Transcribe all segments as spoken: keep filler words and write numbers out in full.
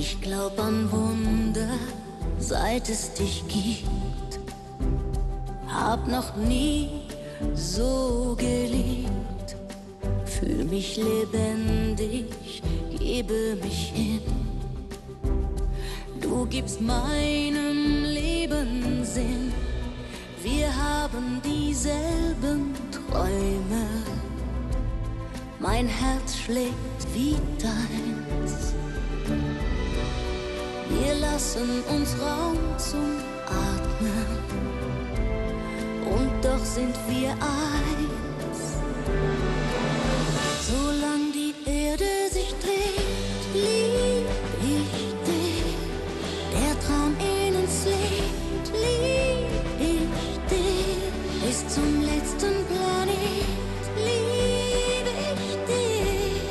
Ich glaub an Wunder, seit es dich gibt. Hab noch nie so geliebt. Fühl mich lebendig, gebe mich hin. Du gibst meinem Leben Sinn. Wir haben dieselben Träume. Mein Herz schlägt wie deins. Wir lassen uns Raum zum Atmen. Und doch sind wir eins. Solange die Erde sich dreht, lieb ich dich. Der Traum in uns lebt, lieb ich dich. Bis zum letzten Planet lieb ich dich.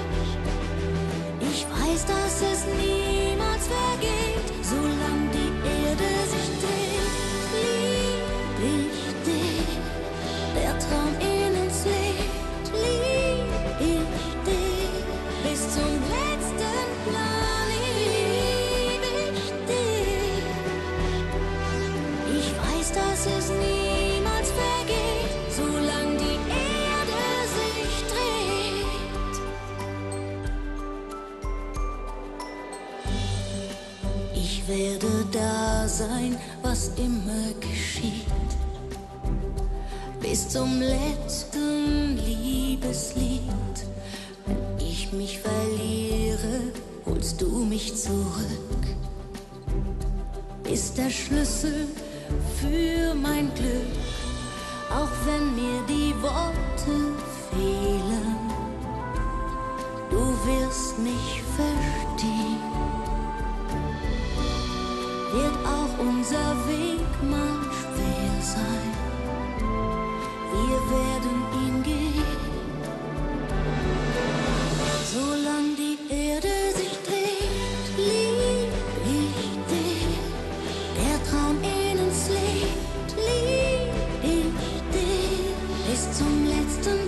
Ich weiß, dass es niemals vergeht, solange die Erde sich dreht, lieb ich dich. Der Traum in uns lebt, lieb ich dich. Bis zum letzten Planet lieb ich dich. Ich weiß, dass es niemals vergeht, solange die Erde sich dreht. Ich werde da sein, was immer geschieht. Bis zum letzten Liebeslied. Wenn ich mich verliere, holst du mich zurück. Ist der Schlüssel für mein Glück, auch wenn mir die Worte fehlen. Du wirst mich verstehen. Wird auch unser Weg mal schwer sein, wir werden ihn gehen. Solange die Erde sich dreht, lieb ich dich. Der Traum in uns lebt, lieb ich dich. Bis zum letzten